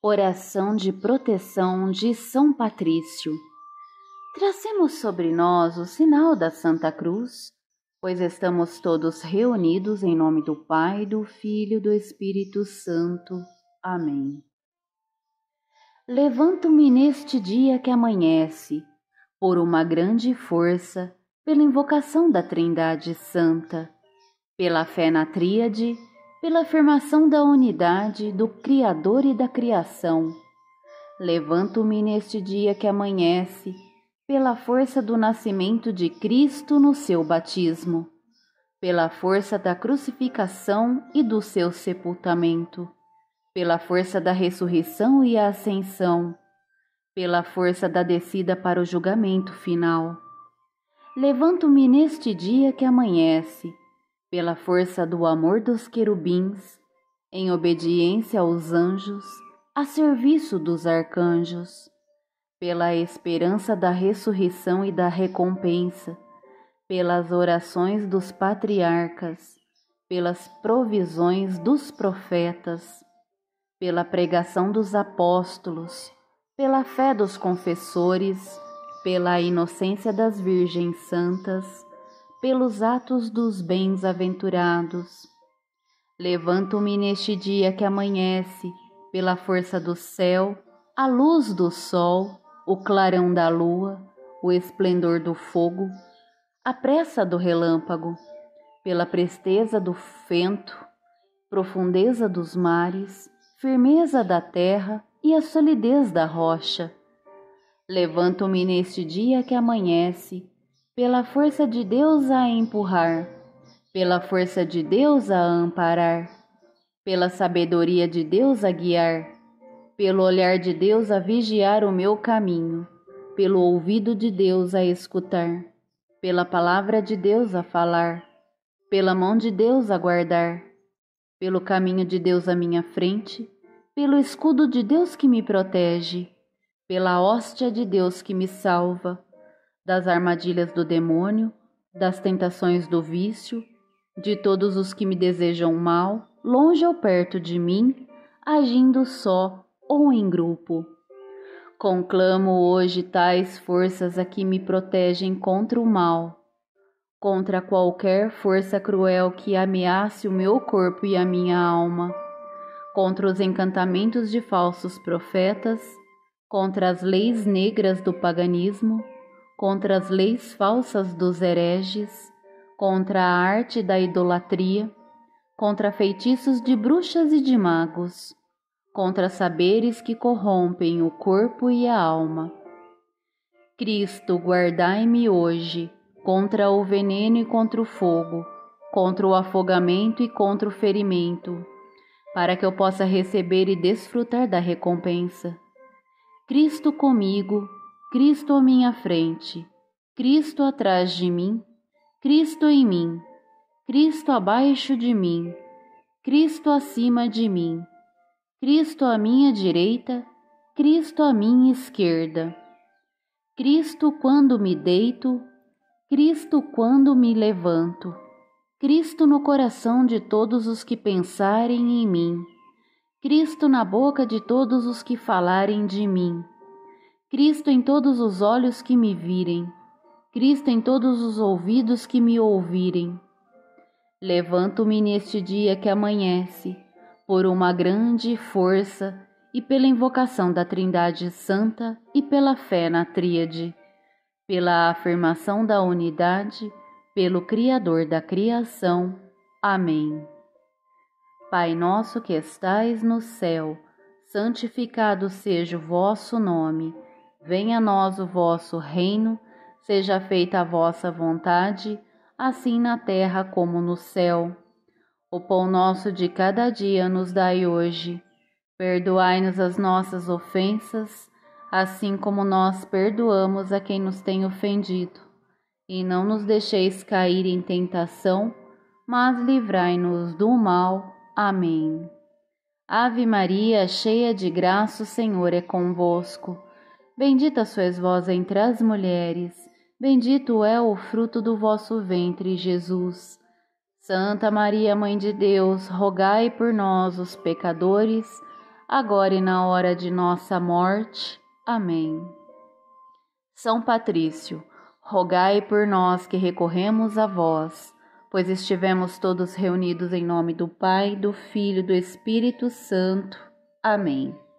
Oração de proteção de São Patrício. Tracemos sobre nós o sinal da Santa Cruz, pois estamos todos reunidos em nome do Pai, do Filho e do Espírito Santo. Amém. Levanto-me neste dia que amanhece, por uma grande força, pela invocação da Trindade Santa, pela fé na Tríade, pela afirmação da unidade do Criador e da criação. Levanto-me neste dia que amanhece, pela força do nascimento de Cristo no seu batismo, pela força da crucificação e do seu sepultamento, pela força da ressurreição e ascensão, pela força da descida para o julgamento final. Levanto-me neste dia que amanhece, pela força do amor dos querubins, em obediência aos anjos, a serviço dos arcanjos, pela esperança da ressurreição e da recompensa, pelas orações dos patriarcas, pelas provisões dos profetas, pela pregação dos apóstolos, pela fé dos confessores, pela inocência das virgens santas, pelos atos dos bens-aventurados. Levanto-me neste dia que amanhece, pela força do céu, a luz do sol, o clarão da lua, o esplendor do fogo, a pressa do relâmpago, pela presteza do vento, profundeza dos mares, firmeza da terra e a solidez da rocha. Levanto-me neste dia que amanhece, pela força de Deus a empurrar, pela força de Deus a amparar, pela sabedoria de Deus a guiar, pelo olhar de Deus a vigiar o meu caminho, pelo ouvido de Deus a escutar, pela palavra de Deus a falar, pela mão de Deus a guardar, pelo caminho de Deus à minha frente, pelo escudo de Deus que me protege, pela hóstia de Deus que me salva, das armadilhas do demônio, das tentações do vício, de todos os que me desejam mal, longe ou perto de mim, agindo só ou em grupo. Conclamo hoje tais forças a que me protegem contra o mal, contra qualquer força cruel que ameace o meu corpo e a minha alma, contra os encantamentos de falsos profetas, contra as leis negras do paganismo, contra as leis falsas dos hereges, contra a arte da idolatria, contra feitiços de bruxas e de magos, contra saberes que corrompem o corpo e a alma. Cristo, guardai-me hoje contra o veneno e contra o fogo, contra o afogamento e contra o ferimento, para que eu possa receber e desfrutar da recompensa. Cristo comigo, Cristo à minha frente, Cristo atrás de mim, Cristo em mim, Cristo abaixo de mim, Cristo acima de mim, Cristo à minha direita, Cristo à minha esquerda, Cristo quando me deito, Cristo quando me levanto, Cristo no coração de todos os que pensarem em mim, Cristo na boca de todos os que falarem de mim, Cristo em todos os olhos que me virem, Cristo em todos os ouvidos que me ouvirem. Levanto-me neste dia que amanhece, por uma grande força e pela invocação da Trindade Santa e pela fé na Tríade, pela afirmação da unidade, pelo Criador da criação. Amém. Pai nosso que estais no céu, santificado seja o vosso nome. Venha a nós o vosso reino, seja feita a vossa vontade, assim na terra como no céu. O pão nosso de cada dia nos dai hoje. Perdoai-nos as nossas ofensas, assim como nós perdoamos a quem nos tem ofendido. E não nos deixeis cair em tentação, mas livrai-nos do mal. Amém. Ave Maria, cheia de graça, o Senhor é convosco. Bendita sois vós entre as mulheres, bendito é o fruto do vosso ventre, Jesus. Santa Maria, Mãe de Deus, rogai por nós, os pecadores, agora e na hora de nossa morte. Amém. São Patrício, rogai por nós que recorremos a vós, pois estivemos todos reunidos em nome do Pai, do Filho e do Espírito Santo. Amém.